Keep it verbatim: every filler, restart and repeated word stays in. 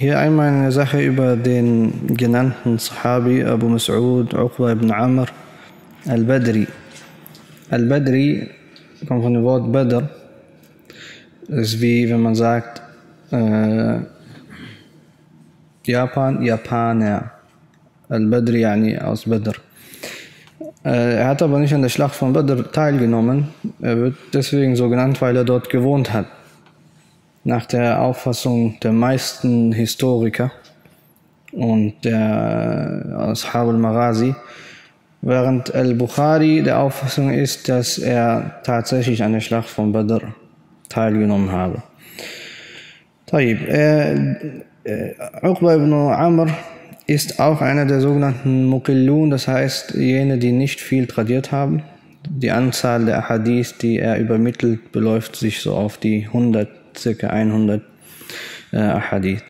Hier einmal eine Sache über den genannten Sahabi Abu Mas'ud Uqba ibn Amr al-Badri. Al-Badri kommt von dem Wort Badr. Das ist wie wenn man sagt äh, Japan, Japaner. Al-Badri yani aus Badr. Äh, er hat aber nicht an der Schlacht von Badr teilgenommen. Er wird deswegen so genannt, weil er dort gewohnt hat. Nach der Auffassung der meisten Historiker und der Ashab al-Maghazi, während al-Bukhari der Auffassung ist, dass er tatsächlich an der Schlacht von Badr teilgenommen habe. Uqba ibn Amr ist auch einer der sogenannten Muqillun, das heißt jene, die nicht viel tradiert haben. Die Anzahl der Hadith, die er übermittelt, beläuft sich so auf die hundert, circa hundert äh, Hadith.